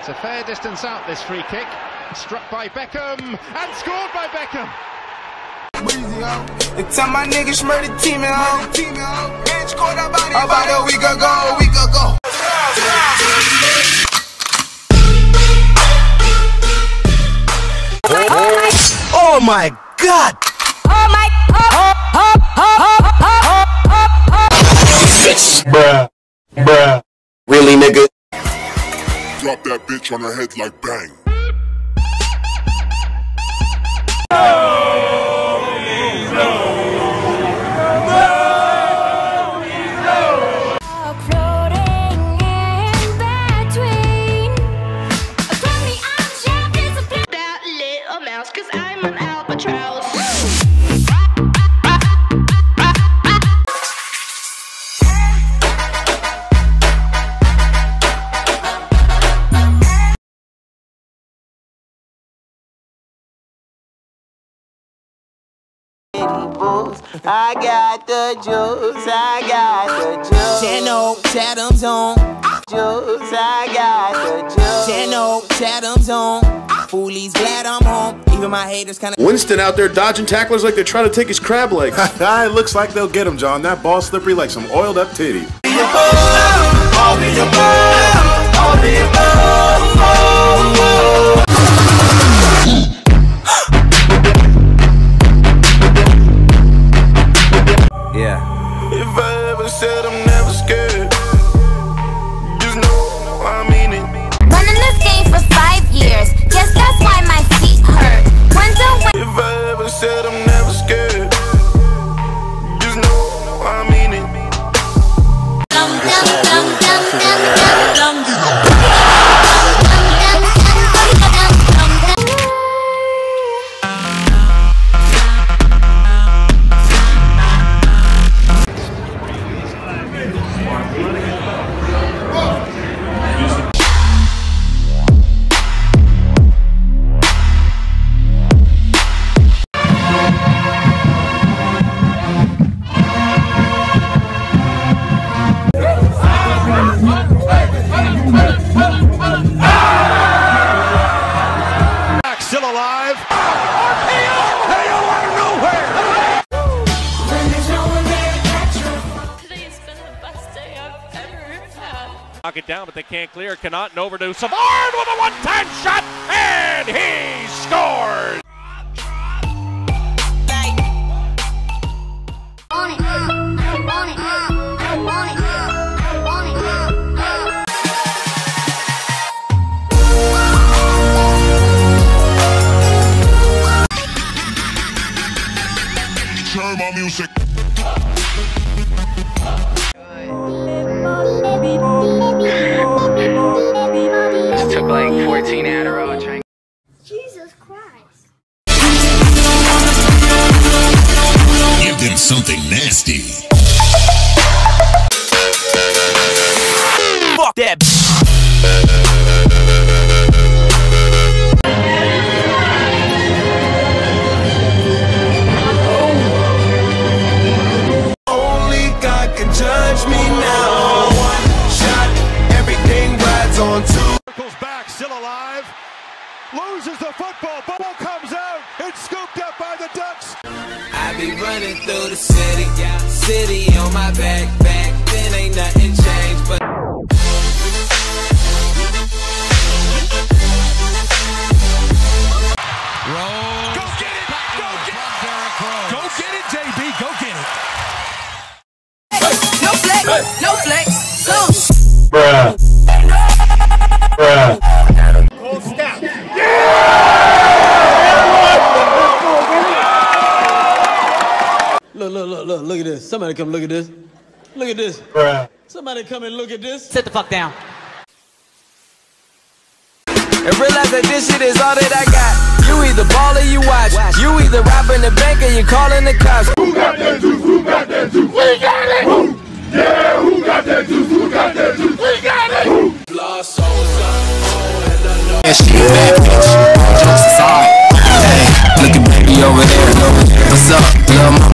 It's a fair distance out, this free kick. Struck by Beckham and scored by Beckham. They tell my niggas murder team at home. About a week ago. Oh my God! Bruh. Really, nigga? Drop that bitch on her head like bang. I got the juice, I got the juice. Channel, Chatham's on. Juice, I got the juice. Channel, Chatham's on. Foolies, glad I'm home. Even my haters kinda. Winston out there dodging tacklers like they're trying to take his crab legs. It looks like they'll get him, John. That ball's slippery like some oiled up titty. If I ever said I'm never scared, just know I mean it. Running this game for 5 years, guess that's why my feet hurt. If I ever said I'm never scared, just know I mean it. Still alive. Today's been the best day I've ever had. Knock it down, but they can't clear. Cannot overdue. Savard with a one-time shot, and he scored. Turn my music. Just took like 14 Adderall drink. Jesus Christ. Give them something nasty. Fuck that. Only God can judge me now. One shot, everything rides on two. Circles back, still alive. Loses the football. Ball comes out. It's scooped up by the Ducks. I be running through the city, city on my back, then ain't nothing changed, but Roll. Go get it. Go get it. Go get it, JB. Go get it. no flex, so. Bruh. Cold snap. Look at this. Somebody come look at this. Look at this. Bruh. Somebody come and look at this. Sit the fuck down. And realize that this shit is all that I got. You either ball or you watch. You either robbing the bank or you calling the cops. Who got that juice? Who got that juice? We got it. Who? Yeah, who got that juice? Who got that juice? We got it. Who? Lost soul, and Yeah, she a bad bitch. All jokes aside. Hey, look at baby over there. What's up, little mama?